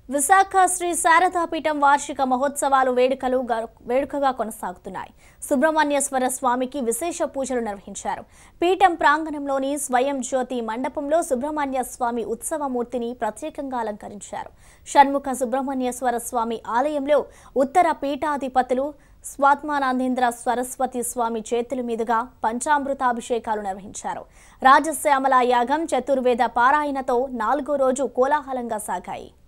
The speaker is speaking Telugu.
విశాఖ శ్రీ శారదాపీఠం వార్షిక మహోత్సవాలు వేడుకగా కొనసాగుతున్నాయి. సుబ్రహ్మణ్యేశ్వర స్వామికి విశేష పూజలు నిర్వహించారు. పీఠం ప్రాంగణంలోని స్వయం జ్యోతి మండపంలో సుబ్రహ్మణ్య స్వామి ఉత్సవమూర్తిని ప్రత్యేకంగా అలంకరించారు. షణ్ముఖ సుబ్రహ్మణ్యేశ్వర స్వామి ఆలయంలో ఉత్తర పీఠాధిపతులు స్వాత్మానందేంద్ర సరస్వతి స్వామి చేతుల మీదుగా పంచామృతాభిషేకాలు నిర్వహించారు. రాజశ్యామల యాగం చతుర్వేద పారాయణతో 4వ రోజు కోలాహలంగా సాగాయి.